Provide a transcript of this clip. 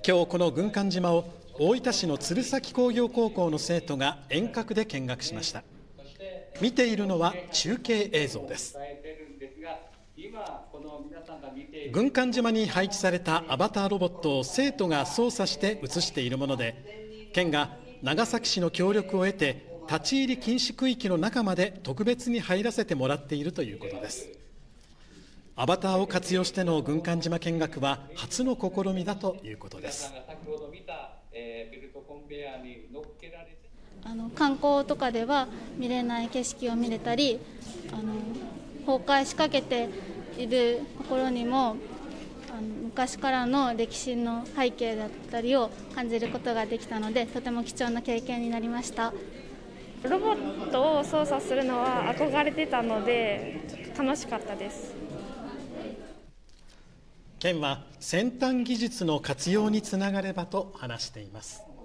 今日この軍艦島を大分市の鶴崎工業高校の生徒が遠隔で見学しました。見ているのは中継映像です。軍艦島に配置されたアバターロボットを生徒が操作して映しているもので、県が長崎市の協力を得て立ち入り禁止区域の中まで特別に入らせてもらっているということです。アバターを活用しての軍艦島見学は初の試みだということです。 観光とかでは見れない景色を見れたり、崩壊しかけているところにも昔からの歴史の背景だったりを感じることができたので、とても貴重な経験になりました。 ロボットを操作するのは憧れてたので、ちょっと楽しかったです。 県は先端技術の活用につながればと話しています。